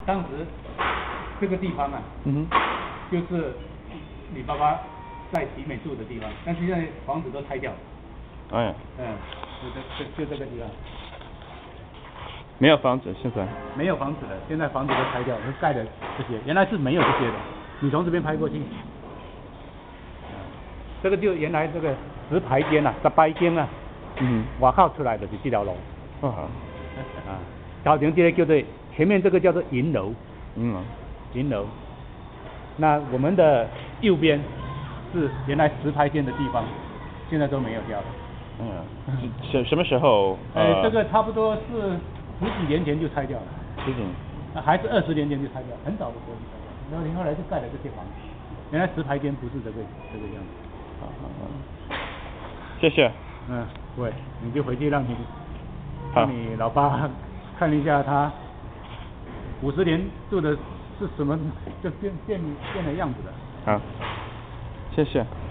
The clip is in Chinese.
当时这个地方啊，就是你爸爸在集美住的地方，但是现在房子都拆掉了。 哎呀。 就这个地方。 没有房子，现在。 没有房子了，现在房子都拆掉了，盖的这些，原来是没有这些的。你从这边拍过去。这个就原来这个石牌间啊，18间啊，外靠出来的是这条路。头前这个叫做前面这个叫做银楼。银楼。那我们的右边是原来石牌间的地方，现在都没有掉了。 什么时候？ 这个差不多是10几年前就拆掉了。 10几年。 还是20年前就拆掉，很早的时候就拆掉。然后你后来就盖了这些房子，原来石牌间不是这个样子。 谢谢。 对，你就回去让你老爸看一下他50年住的是什么，就变了样子了。 好，谢谢。